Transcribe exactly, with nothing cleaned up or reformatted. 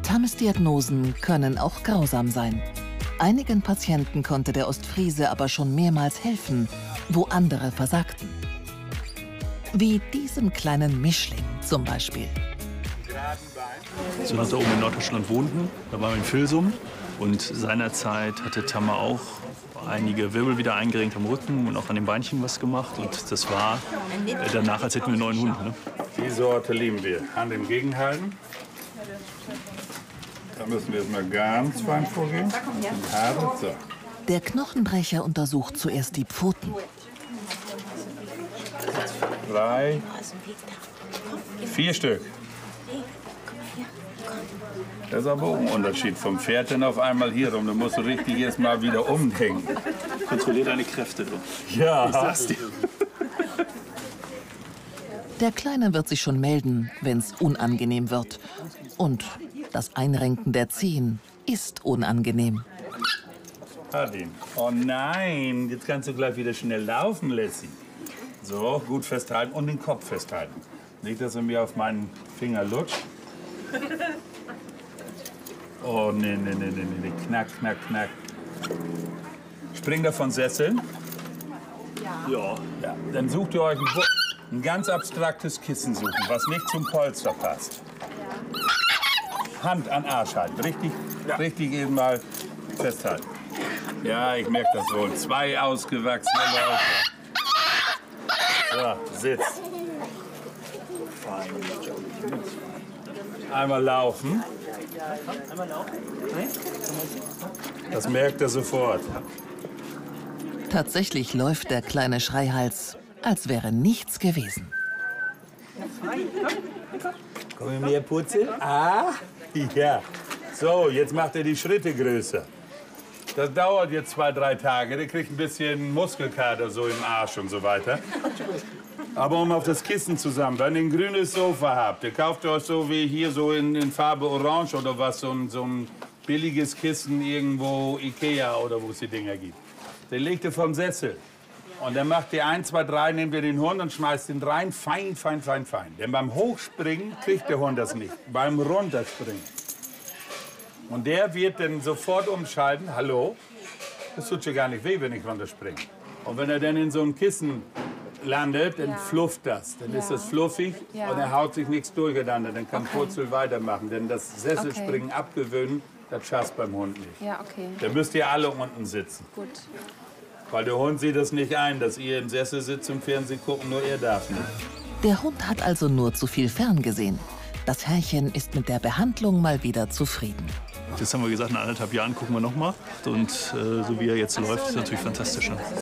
Tammes Diagnosen können auch grausam sein. Einigen Patienten konnte der Ostfriese aber schon mehrmals helfen, wo andere versagten. Wie diesem kleinen Mischling zum Beispiel. So, als wir oben in Norddeutschland wohnten, da waren wir in Filsum. Und seinerzeit hatte Tamme auch einige Wirbel wieder eingerenkt am Rücken und auch an den Beinchen was gemacht. Und das war danach, als hätten wir einen neuen Hund. Ne? Die Sorte lieben wir. Hand entgegenhalten. Da müssen wir jetzt mal ganz fein vorgehen. So. Der Knochenbrecher untersucht zuerst die Pfoten. Drei, vier Stück. Das ist aber auch ein Unterschied vom Pferd dann auf einmal hier rum. Du musst richtig erst mal wieder umhängen. Kontrollier deine Kräfte, du. Ja. Ich sag's dir. Der Kleine wird sich schon melden, wenn's unangenehm wird. Und das Einrenken der Zehen ist unangenehm. Adin. Oh nein, jetzt kannst du gleich wieder schnell laufen, Lassie. So, gut festhalten und den Kopf festhalten. Nicht, dass er mir auf meinen Finger lutscht. Oh, nee, nee, nee, nee, nee, knack, knack, knack. Spring davon Sesseln. Ja. Ja. Dann sucht ihr euch ein, ein ganz abstraktes Kissen suchen, was nicht zum Polster passt. Hand an Arsch halten, richtig, ja. richtig eben mal festhalten. Ja, ich merke das wohl. Zwei ausgewachsene Leute. So, sitzt. Einmal laufen. Das merkt er sofort. Tatsächlich läuft der kleine Schreihals, als wäre nichts gewesen. Komm mir putzen. Ah, ja. So, jetzt macht er die Schritte größer. Das dauert jetzt zwei, drei Tage. Der kriegt ein bisschen Muskelkater so im Arsch und so weiter. Aber um auf das Kissen zusammen, wenn ihr ein grünes Sofa habt, ihr kauft euch so wie hier so in, in Farbe Orange oder was, so ein, so ein billiges Kissen irgendwo Ikea oder wo es die Dinger gibt. Den legt ihr vom Sessel. Und dann macht ihr ein, zwei, drei, nehmt ihr den Hund und schmeißt ihn rein, fein, fein, fein, fein. Denn beim Hochspringen kriegt der Hund das nicht, beim Runterspringen. Und der wird dann sofort umschalten, hallo, das tut ja gar nicht weh, wenn ich runterspringe. Und wenn er dann in so einem Kissen landet, dann ja. flufft das. Dann ja. ist das fluffig ja. und er haut sich nichts durcheinander. Dann kann okay. Purzel weitermachen. Denn das Sesselspringen okay. abgewöhnen, das schafft beim Hund nicht. Ja, okay. Dann müsst ihr alle unten sitzen. Gut. Weil der Hund sieht das nicht ein, dass ihr im Sessel sitzt und Fernsehen gucken, nur er darf nicht. Der Hund hat also nur zu viel ferngesehen. Das Herrchen ist mit der Behandlung mal wieder zufrieden. Jetzt haben wir gesagt, in anderthalb Jahren gucken wir noch mal. Und äh, so wie er jetzt läuft, ist natürlich fantastisch. Ne?